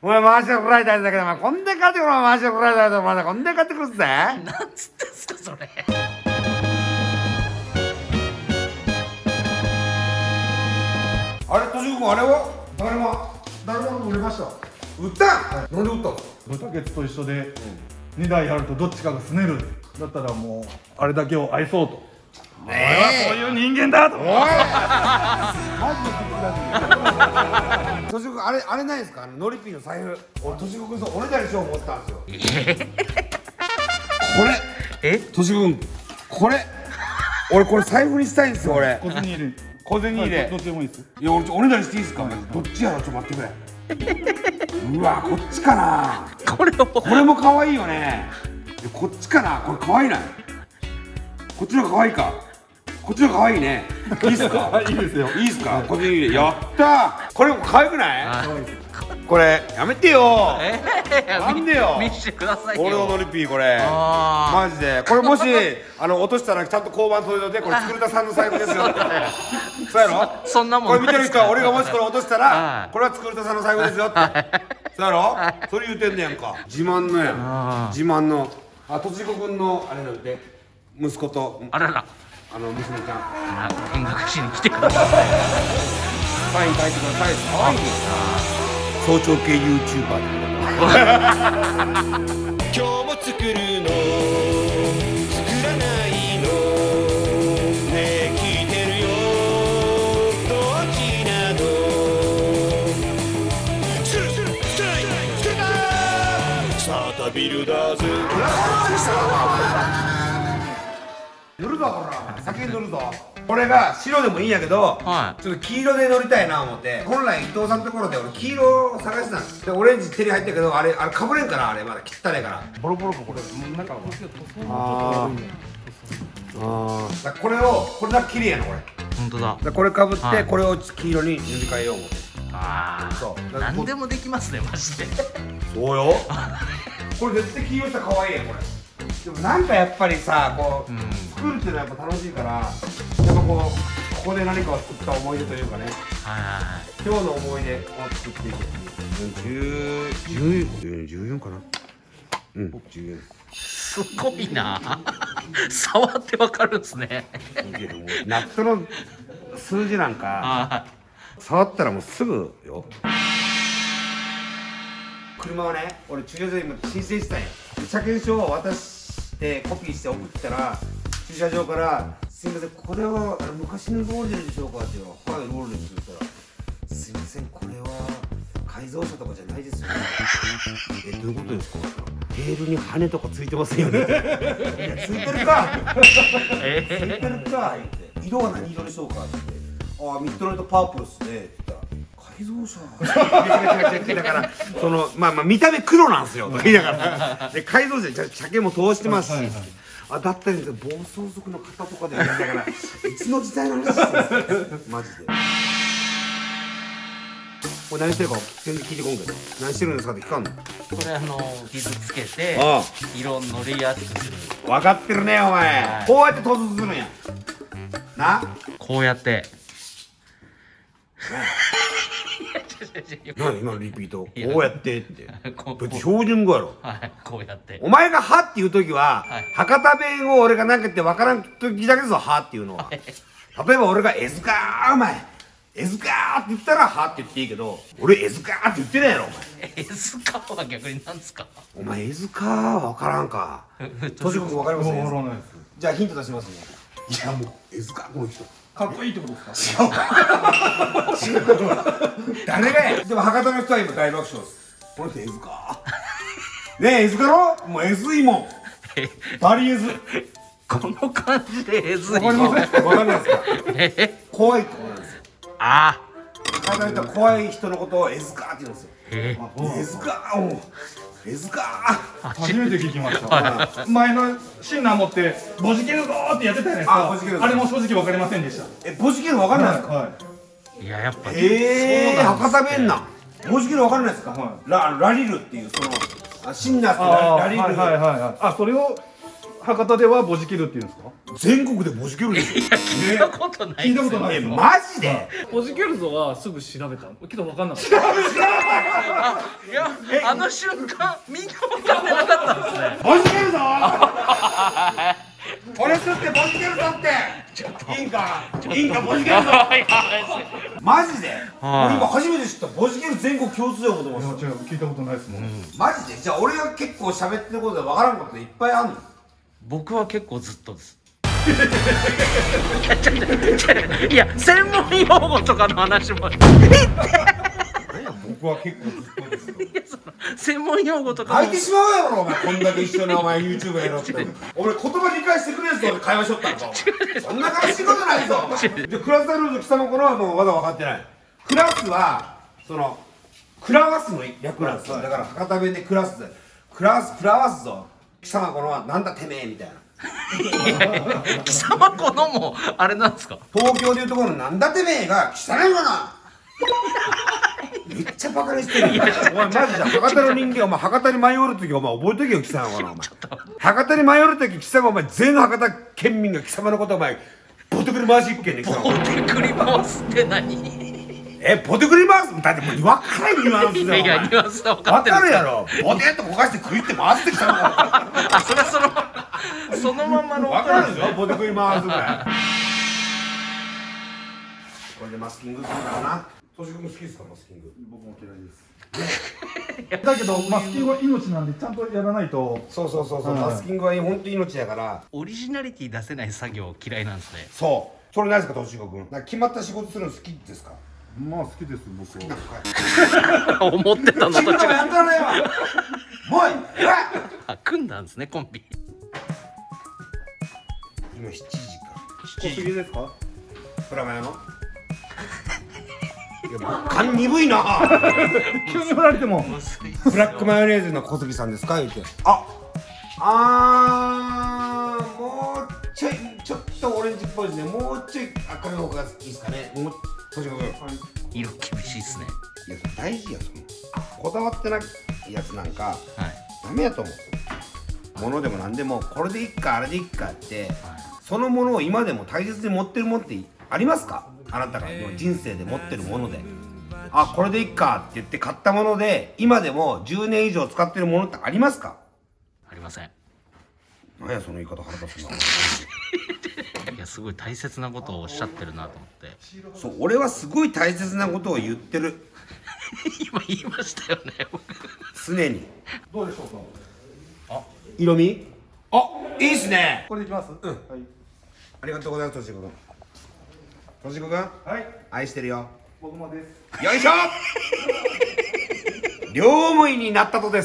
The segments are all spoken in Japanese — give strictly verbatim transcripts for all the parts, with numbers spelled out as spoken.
お前マーシャルライダーだけど、お前こんで買ってくるマーシャルライダーだ、お前こんで買ってくるぜ。 なんつってんすかそれ。 あれ、としくん、あれは誰も誰も売れました。売ったん、なんで売ったの。 ごたけつと一緒でにだいあるとどっちかがすねるだったらもうあれだけを愛そうと、俺はそういう人間だと。おいマジでとしくん、あれあれないですか、あのノリピーの財布。俺としくんそう俺だけしよう思ってたんですよ。これえとしくん、これ俺これ財布にしたいんですよ。俺小銭入れ小銭入れ、 どっちでもいいですよ。 いや、俺おねだりしていいですか。どっちやろ、ちょっと待ってくれ。うわ、こっちかな。 これをこれも可愛いよね。こっちかな。これ可愛いな。こっちの方が可愛いか。こっちの方が可愛いね。いいっすか。 いいですよ。 いいっすか。小銭入れ、やったー。これも可愛くない。これやめてよ。なんでよ。 見せてくださいよ。 俺のノリピー、これマジで。これもしあの落としたらちゃんと交番届いて、これ作田さんの財布ですよって。そうやろ。 そんなもんこれ見てる人は、俺がもしこれ落としたらはいこれは作田さんの財布ですよって。そうやろ。それ言うてんねやんか。自慢のやん、自慢の。あ、とちこくんのあれなんで、息子とあらら、 あの娘ちゃんあら見学しに来てください。 サイン書いてください。可愛い。早朝系 ユーチューバー今日も作るの作らないのねえ聞いてるよどっちなのスルスルストライクスルーサータビルダーズ塗るぞ、ほら先に塗るぞ。これが白でもいいんやけど、 はい、 ちょっと黄色で乗りたいな思って。本来伊藤さんのところで俺黄色を探してたんです。でオレンジ手に入ったけど、あれあれかぶれんから、あれまだ汚いから。ボロボロかこれなんか。ああ、だこれをこれだけ綺麗やなこれ。 本当だ。 だこれかぶって、 はい、 これを黄色に塗り替えよう思って。 ああ、 そう何でもできますねマジで。 そうよ。これ絶対黄色したら可愛いやんこれ。でもなんかやっぱりさ、こう、うん、作るっていうのはやっぱ楽しいから、やっぱこうここで何かを作った思い出というかね、今日の思い出を作っていくっていう。じゅう、じゅうよんかな。うん、じゅうよん。 すごいな。触ってわかるんですね。 ナットの数字なんか触ったらもうすぐよ。車はね、俺駐車場今申請したんや。車検証を渡してコピーして送ったら、駐車場から「すいません、これはあの昔のローレルでしょうか?」って言うから「はい、ローレルです」って言ったら「すいません、これは改造車とかじゃないですよね」え、どういうことですか?」って言ったら「テールに羽とかついてますよね」いや、ついてるかついてるか」言って「色は何色でしょうか?」って言って「ああ、ミッドナイトパープルっすね」って言ったら「改造車」だからそのまあまあ見た目黒なんですよと言いながら、で改造車じゃ車検も通してますし、あ、だったら暴走族の方とかでだからいつの時代の話ですよマジで。これ何してるか全然聞いてこんけど、何してるんですかって聞かんの。 これあの傷つけて色塗りやすくする。 分かってるねお前、はい、こうやって塗装するんやな。 こうやって何今のリピート、こうやってって標準語やろ。 はい、こうやって。 お前が「は」っていう時は、はい、博多弁を俺が何か言って分からん時だけど「は」っていうのは、はい、例えば俺が「えずかーお前えずかー」って言ったら「は」って言っていいけど、俺「えずかー」って言ってないやろお前。 えずかーは逆に何ですか。 お前「えずかー」は分からんか。としこくん分かりますね。 分からないです。 じゃあヒント出しますね。いやもう「えずかー」この人かっこいいってことですか。 違うことは誰がや。でも博多の人は今大爆笑です。この人えずかーねえ、えずかろ。もうえずいもん、バリえず。 この感じでえずい。 わかりません。わかんないですか。怖いってことなんですよ。 ああ、 博多の人は怖い人のことをえずかーって言うんですよ。えずかー、もうえずかー初めて聞きました。前のシンナー持ってボジケルぞーってやってたじゃないですか。あれも正直わかりませんでした。 え、ボジケルわかんないですか。 いや、やっぱええ、博多弁なんボジケルわかんないですか。ララリルっていうそのシンナーってラリル。 はいはいはい。あ、それを博多ではボジキルって言うんですか？ 全国でボジキルでしょ。 聞いたことない聞いたことないえ、 ですか？ マジで？ ポジキュルゾはすぐ調べたけど分かんなかった。 いやあの瞬間みんな分かってなかったんですね。 ボジキルぞ俺吸ってボジキルぞっていいんかいいんかボジキルぞマジで俺今初めて知ったボジキル全国共通用語と思います。 いや違う、聞いたことないですもん。 マジで？じゃあ俺が結構喋ってることで分からんこといっぱいあんの？ 僕は結構ずっとです。いやちょっといや専門用語とかの話も何や僕は結構ずっとですよ。 いやその専門用語とかも泣いてしまうやろお前、こんだけ一緒にお前 YouTube やろって俺言葉理解してくれるぞ俺会話しとったんかそんな悲しいことないぞ。でクラスタルール貴様このはもうまだ分かってない。クラスはそのクラワスの略なんですよ。だから博多弁でクラスクラスクラワスぞ貴様このはなんだてめえみたいな。 貴様このもあれなんですか？ 東京でいうところのなんだてめえが汚いかなめっちゃバカにしてるよ。お前マジで博多の人間お前博多に迷うる時お前覚えとけよ貴様かなお前。博多に迷うる時貴様お前全博多県民が貴様のことお前ポテクリ回し一件で貴様。 ポテクリ回すって何？ えポテクリ回すだってもう分からないニュアンスだよ。 いやいやニュアンスは分かってる分かるやろ。ポテッと焦がして食いって回すって貴様。 あそれはそのそのまんまの分かるでしょポテクリ回すぐらい。これでマスキングするからな。トシ君も好きですかマスキング？ 僕も嫌いです。だけどマスキングは命なんでちゃんとやらないと。 そうそうそうそう、マスキングは本当に命やから。 オリジナリティ出せない作業嫌いなんですね。 そうそれないですかトシ君？なんか決まった仕事するの好きですか？ まあ好きです僕は。 思ってたのと違う。 やったらよもういえらいあ組んだんですねコンビ。 今しちじか。 濃すぎですか？ プラマヨのいやもう勘鈍いな急に振られても。 ブラックマヨネーズの小杉さんですか言うて。ああーもうちょいちょっとオレンジっぽいですね。もうちょい赤い方がいいですかね。もうトシ君色厳しいっすね。 いや大事やそのこだわってないやつなんかはい。 ダメやと思う。ものでも何でもこれでいっかあれでいっかって、そのものを今でも大切に持ってるものってありますか？あなたが人生で持ってるもので、あこれでいっかって言って買ったもので今でもじゅうねん以上使ってるものってありますか？ ありません。 何やその言い方腹立つな。 いやすごい大切なことをおっしゃってるなと思って。 そう俺はすごい大切なことを言ってる今言いましたよね。 常に。 どうでしょうか？ 色味あいいっすね。 これでいきます？うん。はい。 ありがとうございますとしこくん。としこくんはい。 愛してるよ。 僕もです。 よいしょ両思いになったとです。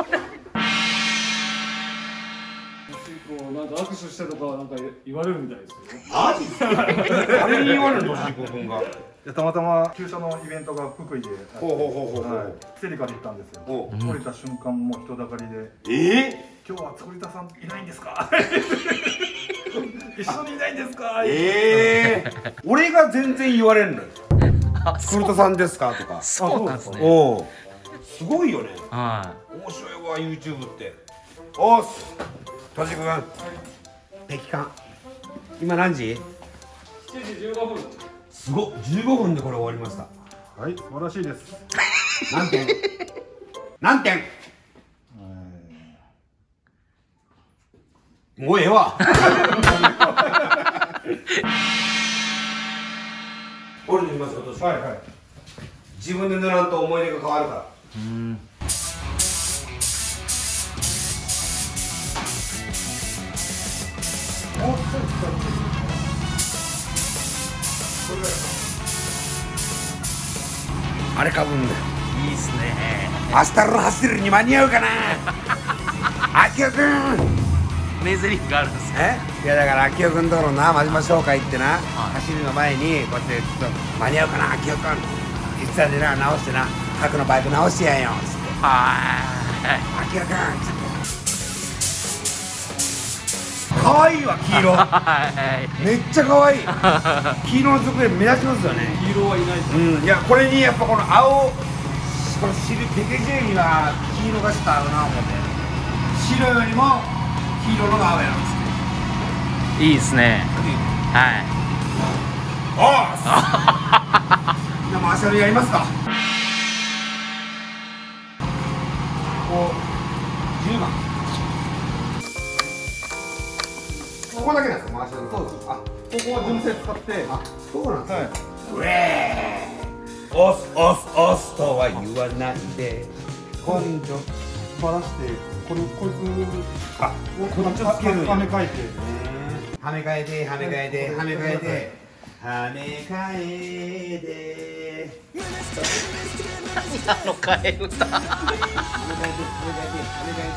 こうなんか握手してとかなんか言われるみたいですよ。 マジっすか？誰に言われるのとしこくんが。 でたまたま旧車のイベントが福井で、 ほうほうほうほうほう。 はい、セリカで行ったんですよ。 お降りた瞬間もう人だかりで、 え今日は作りたさんいないんですか？一緒にいないんですか？ ー、えー、俺が全然言われるのよ。 あ古田さんですかとか。 そうなんですね。 おお、すごいよね。 は面白いわ YouTube って。おーす。としこくん。敵艦。今何時？ しちじじゅうごふん。 すごっ、じゅうごふんでこれ終わりました。 はい、素晴らしいです。 何点？何点？もうええわ。俺で見ますよ、どうしよう。 はいはい。 自分で塗らんと思い出が変わるから。 い。うん。 もうちょっと使って。 あれかぶんだよ。 いいっすね。 明日の走るに間に合うかな。あきおくん。 名台詞があるんですね。 え？いやだからあきおくんところな真島商会行ってな、走るの前にこうやってちょっと間に合うかなあきおくん。実際でな直してな、核のバイク直してやんよつって。 はあきおくん。可愛いわ黄色。 い。 めっちゃ可愛い。黄色の属性目立ちますよね。 黄色はいないです。 うん、いやこれにやっぱこの青、この白ペケジェには黄色がちょっと合うな思って。白よりも黄色のが青やんっつっていいですね。はい。 おーみんなマーシャルやりますか。こうじゅうばんここだけなんですかマーシャル。そうです。あ、 ここは純正使って、 あ、そうなんですね。 はい。 ウェーオスオスオスとは言わないで今度バラしてこれこいつあ、 ここっちをつけるんやはめ替えてはめ替えてはめ替えてはめ替えてはめ替えてあの替え歌。 はめ替えてはめ替えてはめ替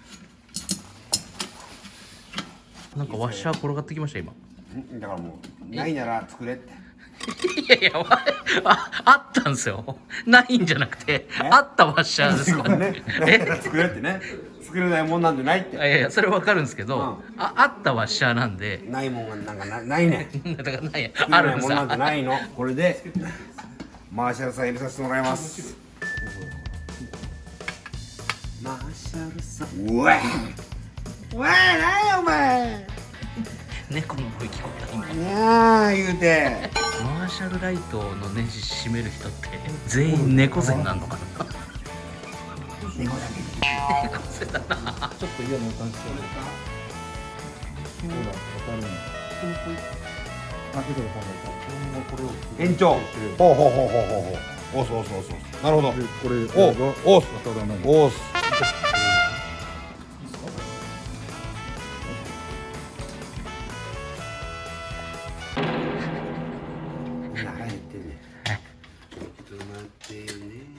なんかワッシャー転がってきました今。 えてだからもうないなら作れっていやいや、あ、あったんですよ。ないんじゃなくて、あったワッシャーですからね。え、 作れってね作れないもんなんでないっていやいや、それわかるんですけど、 うんあ、あったワッシャーなんで、 ないもんがなんかなないねんだからない、 作あるんですよれないもんなん。てないのこれでマーシャルさん入れさせてもらいますマーシャルさんうわうわなんやお前猫の声聞こえた今。 いやー言うてマーシャルライトのネジ締める人って全員猫背になるのかな。 猫だけ猫背だな。 ちょっと嫌な感じでほらわかるんあ、けど今度これを延長ほうほうほうほうほうほうおそうそうそうなるほどでこれおお当たらないおーす腹減ってんねちょっと待ってね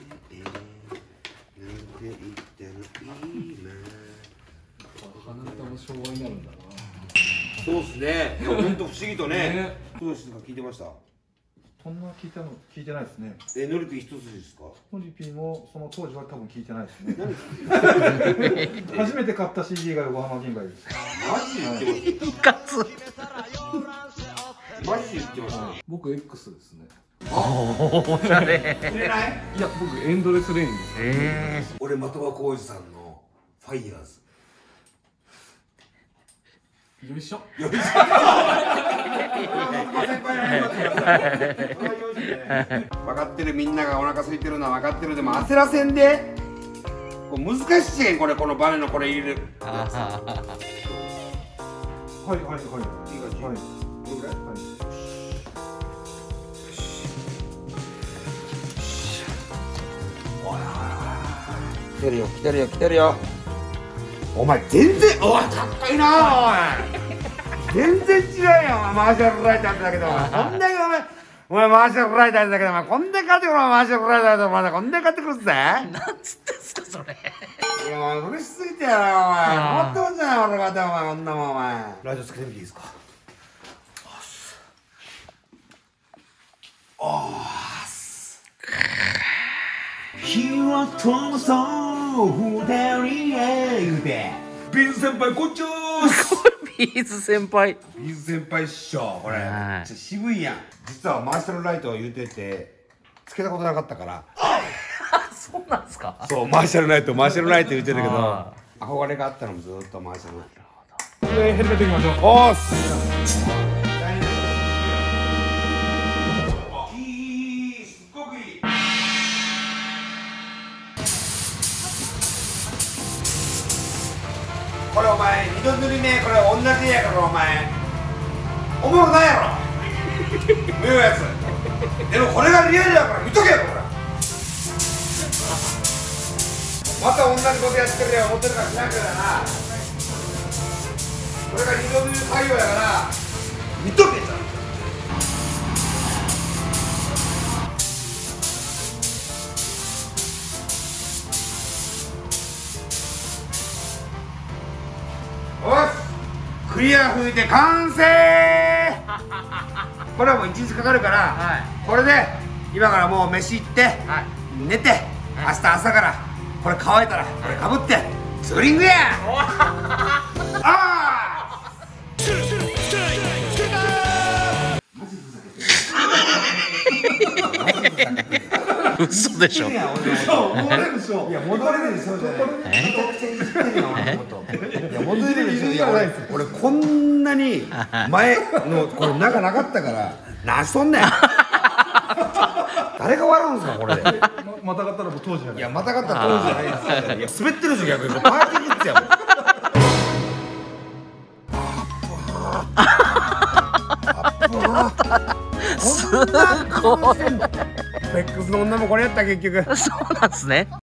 なんて言ったの今鼻歌も昭和になるんだな。 そうっすねいやほんと不思議とねねどうしてか聞いてましたそんな聞いたの聞いてないですね。 えノリピー一筋ですかノリピーもその当時は多分聞いてないですね。初めて買った シーディー が横浜銀河です。 マジで言っていかつ。 ますマジで言ってますね僕 X ですね。 おしゃれ。 売れないいや、僕エンドレスレインです。 え俺的場浩司さんのファイヤーズよいしょ。 分かってるみんながお腹空いてるのは分かってるでも焦らせんでこれ難しいねんこれこのバネのこれ入れるー。あはいはいはい。 いい感じはい。 どれぐらい来てるよ来てるよ来てるよお前全然おいかっこいいなおい全然違うよマーシャルライターってだけどお前こんだけお前お前マーシャルライターってだけどお前こんだけ買ってくるマーシャルライターでお前こんだけ買ってくるぜなんつってんすかそれ。 いやお前嬉しすぎてやろお前困ってもんじゃない俺がお前こんなもんお前ラジオつけてみていいですかおーす火を通そう二人へ言うてビーズ先輩こっちーすビーズ先輩。 ビーズ先輩っしょこれめはいっちゃ渋いやん実はマーシャルライトを言うててつけたことなかったからあ、そうなんですか。 そうマーシャルライトマーシャルライト言ってたけどあ憧れがあったのもずっとマーシャルライトこれヘルメットいきましょう。 おーすいいすっごくいいこれお前二度塗りねこれ同じやからお前おもろないやろ見るやつでもこれがリアルだから見とけよこれまた同じことやってるよ思ってるから知らんけどなこれが二度塗り作業やから見とけちゃんとよしクリア吹いて完成これはもう一日かかるから、 はい。 これで今からもう飯行って、 はい。 寝て、明日朝からこれ乾いたらこれかぶってツーリングやあふ嘘でしょ。 いや戻れるでしょ。 いや戻れるでしょじゃない。めちゃくちゃいじってるよ俺のこと。いや戻れるでしょ。いや俺俺こんなに前のこれ仲なかったから何しとんねん。誰が笑うんすかこれで。 またがったらもう当時じゃない。 いやまたがった当時じゃないですか。いや滑ってるでしょ逆にパーティーグッズやもん。 すごい。 ベックスの女もこれやった結局。 そうなんですね。